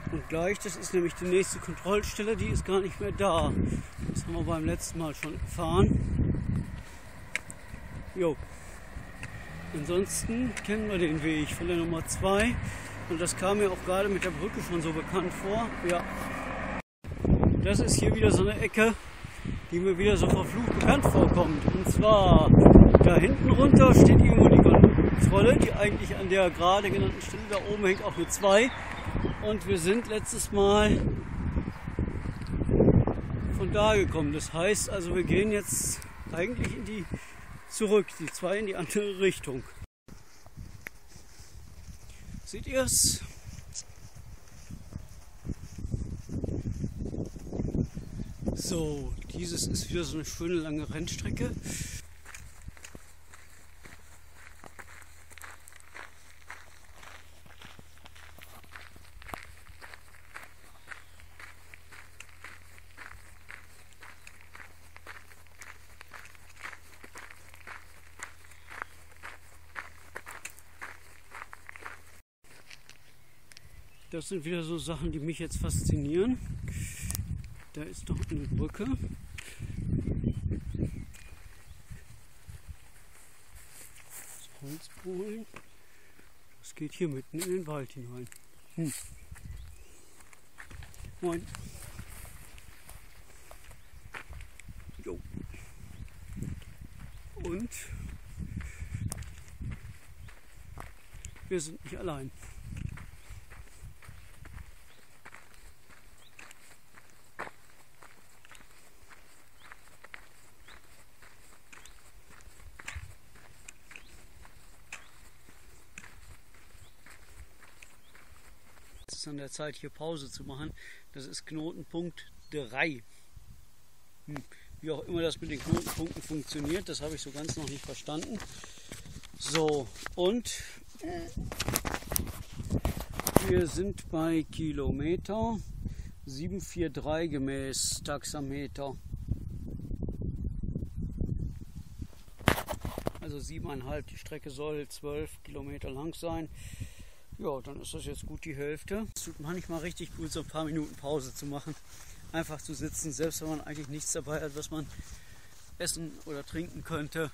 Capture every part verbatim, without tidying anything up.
Und gleich, das ist nämlich die nächste Kontrollstelle, die ist gar nicht mehr da. Das haben wir beim letzten Mal schon erfahren. Jo. Ansonsten kennen wir den Weg von der Nummer zwei. Und das kam mir auch gerade mit der Brücke schon so bekannt vor. Ja. Das ist hier wieder so eine Ecke, die mir wieder so verflucht bekannt vorkommt. Und zwar, da hinten runter steht irgendwo die Kontrolle, die eigentlich an der gerade genannten Stelle, da oben hängt auch eine zwei. Und wir sind letztes Mal von da gekommen. Das heißt also, wir gehen jetzt eigentlich in die zurück, die zwei in die andere Richtung. Seht ihr es? So, dieses ist wieder so eine schöne lange Rennstrecke. Das sind wieder so Sachen, die mich jetzt faszinieren. Da ist doch eine Brücke. Das Holzbohlen. Das geht hier mitten in den Wald hinein. Hm. Moin. Jo. Und wir sind nicht allein. Es ist an der Zeit, hier Pause zu machen. Das ist Knotenpunkt drei. Hm. Wie auch immer das mit den Knotenpunkten funktioniert, das habe ich so ganz noch nicht verstanden. So, und wir sind bei Kilometer sieben vier drei gemäß Taxameter. Also siebeneinhalb, die Strecke soll zwölf Kilometer lang sein. Ja, dann ist das jetzt gut die Hälfte. Es tut manchmal richtig gut, so ein paar Minuten Pause zu machen. Einfach zu sitzen, selbst wenn man eigentlich nichts dabei hat, was man essen oder trinken könnte.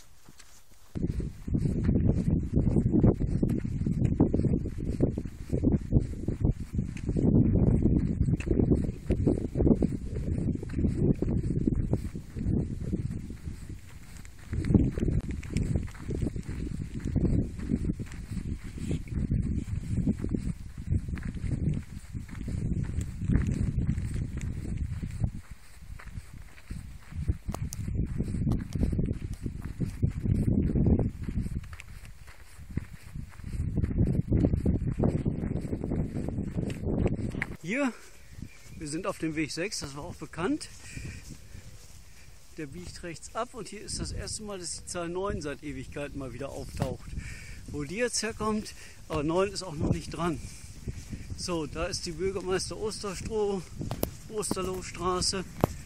Hier, wir sind auf dem Weg sechs, das war auch bekannt. Der biegt rechts ab und hier ist das erste Mal, dass die Zahl neun seit Ewigkeiten mal wieder auftaucht. Wo die jetzt herkommt, aber neun ist auch noch nicht dran. So, da ist die Bürgermeister Osterstroh, Osterlohstraße.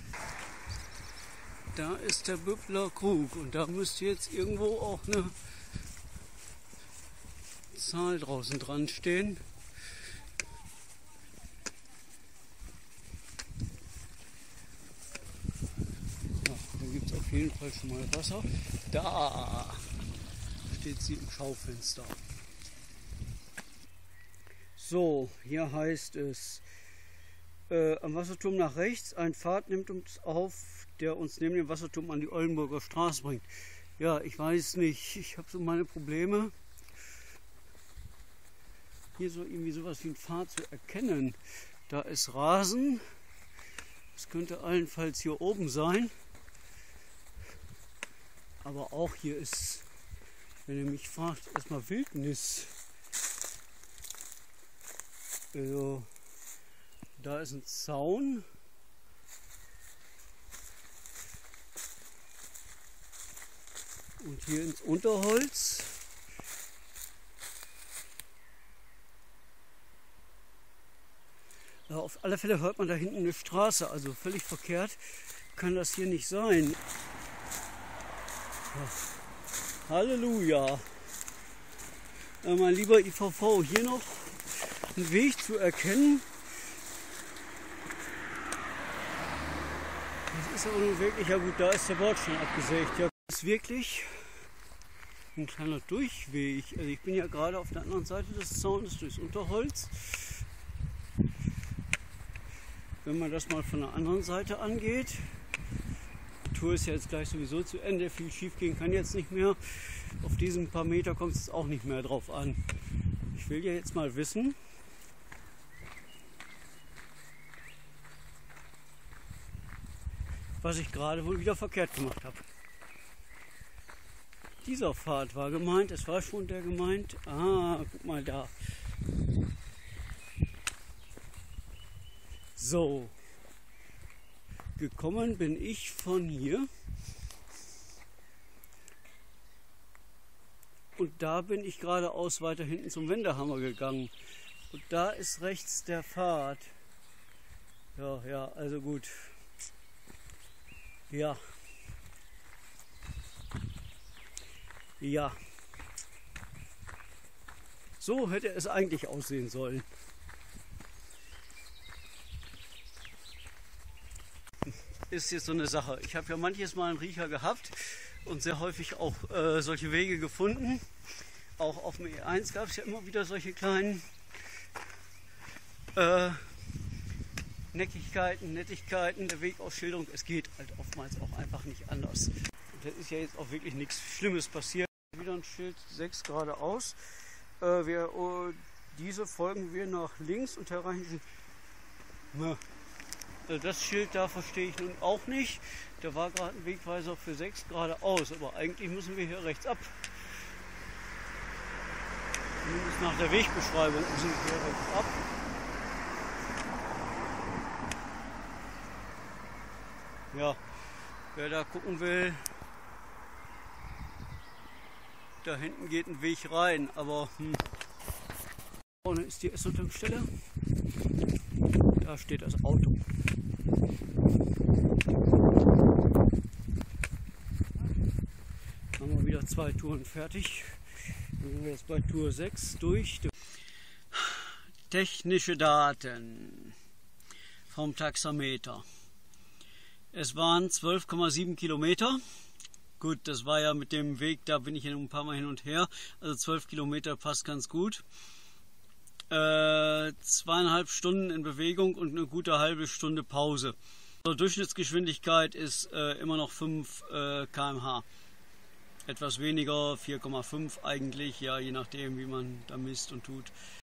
Da ist der Büppler Krug und da müsste jetzt irgendwo auch eine Zahl draußen dran stehen. Auf jeden Fall schon mal Wasser. Da steht sie im Schaufenster. So, hier heißt es, äh, am Wasserturm nach rechts, ein Pfad nimmt uns auf, der uns neben dem Wasserturm an die Oldenburger Straße bringt. Ja, ich weiß nicht, ich habe so meine Probleme, hier so irgendwie sowas wie ein Pfad zu erkennen. Da ist Rasen, das könnte allenfalls hier oben sein. Aber auch hier ist, wenn ihr mich fragt, erstmal Wildnis. Also, da ist ein Zaun. Und hier ins Unterholz. Ja, auf alle Fälle hört man da hinten eine Straße, also völlig verkehrt kann das hier nicht sein. Halleluja! Äh, mein lieber I V V, hier noch einen Weg zu erkennen, Das ist aber nun wirklich, ja gut, da ist der Bordstein abgesägt. Ja, das ist wirklich ein kleiner Durchweg. Also ich bin ja gerade auf der anderen Seite des Zaunes durchs Unterholz. Wenn man das mal von der anderen Seite angeht, die Tour ist ja jetzt gleich sowieso zu Ende, viel schief gehen kann jetzt nicht mehr. Auf diesen paar Meter kommt es auch nicht mehr drauf an. Ich will ja jetzt mal wissen, was ich gerade wohl wieder verkehrt gemacht habe. Dieser Pfad war gemeint, es war schon der gemeint. Ah, guck mal da. So, gekommen bin ich von hier und da bin ich geradeaus weiter hinten zum Wendehammer gegangen und da ist rechts der Pfad. Ja, ja, also gut. Ja. Ja. So hätte es eigentlich aussehen sollen. Ist jetzt so eine Sache. Ich habe ja manches Mal einen Riecher gehabt und sehr häufig auch äh, solche Wege gefunden. Auch auf dem E eins gab es ja immer wieder solche kleinen äh, Neckigkeiten, Nettigkeiten, der Wegausschilderung. Es geht halt oftmals auch einfach nicht anders. Da ist ja jetzt auch wirklich nichts Schlimmes passiert. Wieder ein Schild sechs geradeaus. Äh, wir, oh, diese folgen wir nach links und erreichen sie. Also das Schild da verstehe ich nun auch nicht. Da war gerade ein Wegweiser für sechs geradeaus, aber eigentlich müssen wir hier rechts ab. Zumindest nach der Wegbeschreibung müssen wir hier rechts ab. Ja, wer da gucken will, da hinten geht ein Weg rein, aber hm. Vorne ist die Esso-Tankstelle. Da steht das Auto. Haben wir wieder zwei Touren fertig. Dann sind wir jetzt bei Tour sechs durch. Technische Daten vom Taxameter. Es waren zwölf Komma sieben Kilometer. Gut, das war ja mit dem Weg, da bin ich ja ein paar Mal hin und her. Also zwölf Kilometer passt ganz gut. Äh, zweieinhalb Stunden in Bewegung und eine gute halbe Stunde Pause. Also Durchschnittsgeschwindigkeit ist äh, immer noch fünf äh, Kilometer pro Stunde. Etwas weniger, vier Komma fünf eigentlich, ja, je nachdem, wie man da misst und tut.